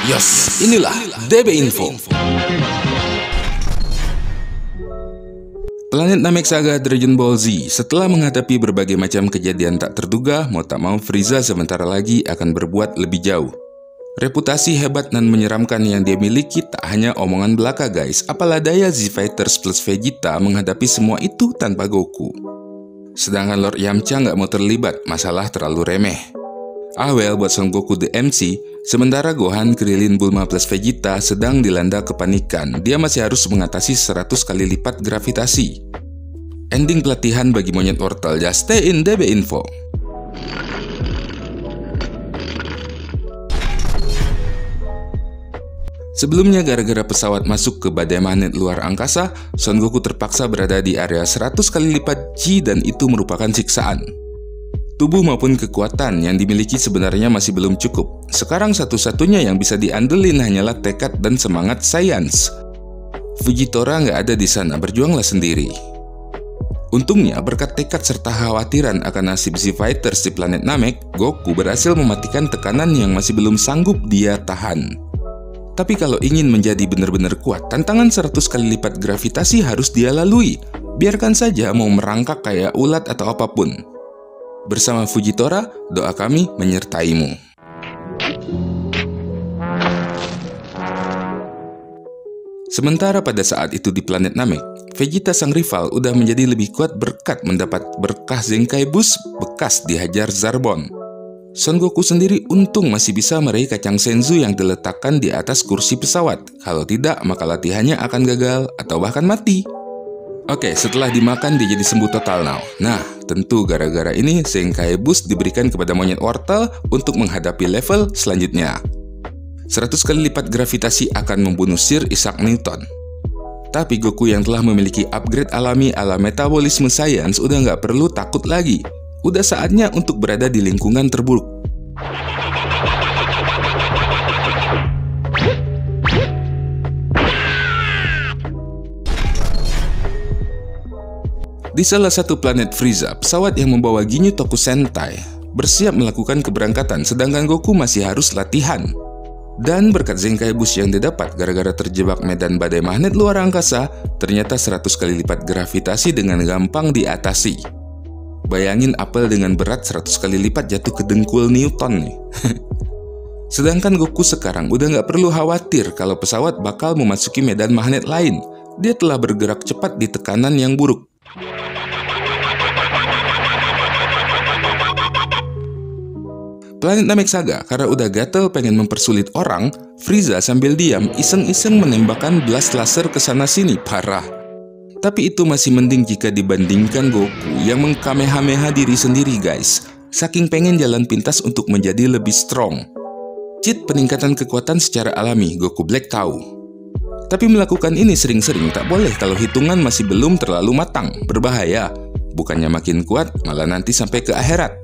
Yes, inilah DB Info. Planet Namek Saga Dragon Ball Z. Setelah menghadapi berbagai macam kejadian tak terduga, mau tak mau Frieza sementara lagi akan berbuat lebih jauh. Reputasi hebat dan menyeramkan yang dia miliki tak hanya omongan belaka guys. Apalah daya Z-Fighters plus Vegeta menghadapi semua itu tanpa Goku. Sedangkan Lord Yamcha nggak mau terlibat, masalah terlalu remeh. Well, buat Son Goku the MC, sementara Gohan, Krillin, Bulma plus Vegeta sedang dilanda kepanikan. Dia masih harus mengatasi 100 kali lipat gravitasi. Ending pelatihan bagi monyet wortel. Just stay in DB Info. Sebelumnya gara-gara pesawat masuk ke badai magnet luar angkasa, Son Goku terpaksa berada di area 100 kali lipat G dan itu merupakan siksaan. Tubuh maupun kekuatan yang dimiliki sebenarnya masih belum cukup. Sekarang satu-satunya yang bisa diandelin hanyalah tekad dan semangat sains. Fujitora nggak ada di sana, berjuanglah sendiri. Untungnya berkat tekad serta khawatiran akan nasib Z-Fighters di planet Namek, Goku berhasil mematikan tekanan yang masih belum sanggup dia tahan. Tapi kalau ingin menjadi benar-benar kuat, tantangan 100 kali lipat gravitasi harus dia lalui. Biarkan saja mau merangkak kayak ulat atau apapun. Bersama Fujitora, doa kami menyertaimu. Sementara pada saat itu di planet Namek, Vegeta sang rival udah menjadi lebih kuat berkat mendapat berkah Zenkai Boost bekas dihajar Zarbon. Son Goku sendiri untung masih bisa meraih kacang Senzu yang diletakkan di atas kursi pesawat. Kalau tidak, maka latihannya akan gagal atau bahkan mati. Oke, setelah dimakan dia jadi sembuh total now. Nah, tentu gara-gara ini Zenkai Boost diberikan kepada monyet wortel untuk menghadapi level selanjutnya. 100 kali lipat gravitasi akan membunuh Sir Isaac Newton. Tapi Goku yang telah memiliki upgrade alami ala metabolisme science udah nggak perlu takut lagi. Udah saatnya untuk berada di lingkungan terburuk. Di salah satu planet Frieza, pesawat yang membawa Ginyu Tokusentai bersiap melakukan keberangkatan, sedangkan Goku masih harus latihan. Dan berkat Zenkai Boost yang didapat gara-gara terjebak medan badai magnet luar angkasa, ternyata 100 kali lipat gravitasi dengan gampang diatasi. Bayangin apel dengan berat 100 kali lipat jatuh ke dengkul Newton nih. Sedangkan Goku sekarang udah nggak perlu khawatir kalau pesawat bakal memasuki medan magnet lain. Dia telah bergerak cepat di tekanan yang buruk. Planet Namek Saga, karena udah gatel pengen mempersulit orang, Frieza sambil diam iseng-iseng menembakkan blast laser ke sana-sini, parah. Tapi itu masih mending jika dibandingkan Goku yang mengkamehameha diri sendiri guys. Saking pengen jalan pintas untuk menjadi lebih strong. Cheat peningkatan kekuatan secara alami, Goku Black tahu. Tapi melakukan ini sering-sering tak boleh kalau hitungan masih belum terlalu matang, berbahaya. Bukannya makin kuat, malah nanti sampai ke akhirat.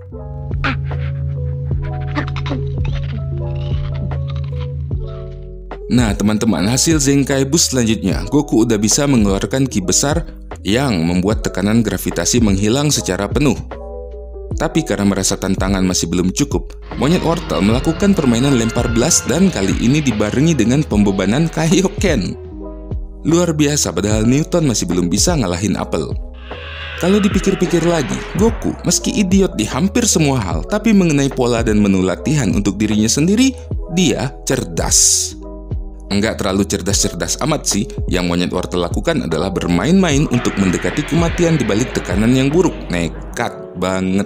Nah teman-teman, hasil Zenkai Boost selanjutnya, Goku udah bisa mengeluarkan ki besar yang membuat tekanan gravitasi menghilang secara penuh. Tapi karena merasa tantangan masih belum cukup, monyet wortel melakukan permainan lempar blast dan kali ini dibarengi dengan pembebanan Kaioken. Luar biasa, padahal Newton masih belum bisa ngalahin apel. Kalau dipikir-pikir lagi, Goku meski idiot di hampir semua hal, tapi mengenai pola dan menu latihan untuk dirinya sendiri, dia cerdas. Enggak terlalu cerdas-cerdas amat sih, yang monyet wortel lakukan adalah bermain-main untuk mendekati kematian di balik tekanan yang buruk. Nekat banget.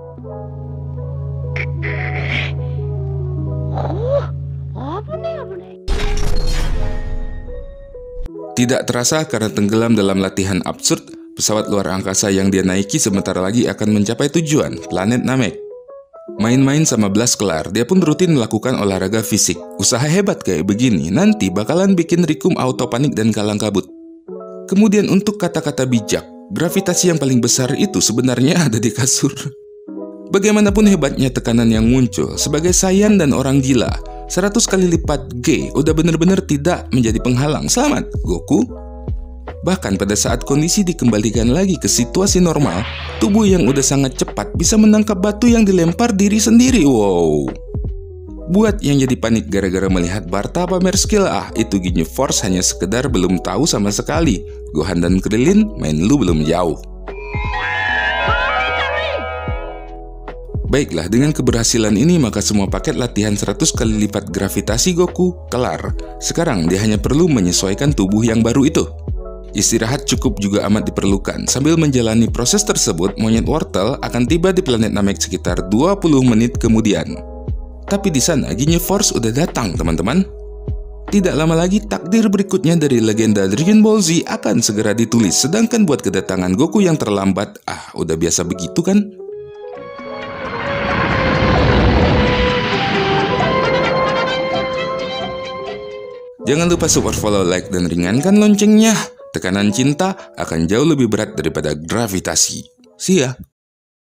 Tidak terasa karena tenggelam dalam latihan absurd, pesawat luar angkasa yang dia naiki sebentar lagi akan mencapai tujuan, planet Namek. Main-main sama Blast kelar, dia pun rutin melakukan olahraga fisik. Usaha hebat kayak begini, nanti bakalan bikin Rikum auto panik dan kalang kabut. Kemudian untuk kata-kata bijak, gravitasi yang paling besar itu sebenarnya ada di kasur. Bagaimanapun hebatnya tekanan yang muncul, sebagai Saiyan dan orang gila, 100 kali lipat G udah bener-bener tidak menjadi penghalang. Selamat, Goku! Bahkan pada saat kondisi dikembalikan lagi ke situasi normal, tubuh yang udah sangat cepat bisa menangkap batu yang dilempar diri sendiri. Wow! Buat yang jadi panik gara-gara melihat Barta pamer skill, itu Ginyu Force hanya sekedar belum tahu sama sekali. Gohan dan Krillin main lu belum jauh. Baiklah, dengan keberhasilan ini maka semua paket latihan 100 kali lipat gravitasi Goku kelar. Sekarang dia hanya perlu menyesuaikan tubuh yang baru itu. Istirahat cukup juga amat diperlukan. Sambil menjalani proses tersebut, monyet wortel akan tiba di planet Namek sekitar 20 menit kemudian. Tapi di sana Ginyu Force udah datang, teman-teman. Tidak lama lagi takdir berikutnya dari legenda Dragon Ball Z akan segera ditulis. Sedangkan buat kedatangan Goku yang terlambat, udah biasa begitu kan? Jangan lupa support, follow, like, dan ringankan loncengnya. Tekanan cinta akan jauh lebih berat daripada gravitasi. See ya!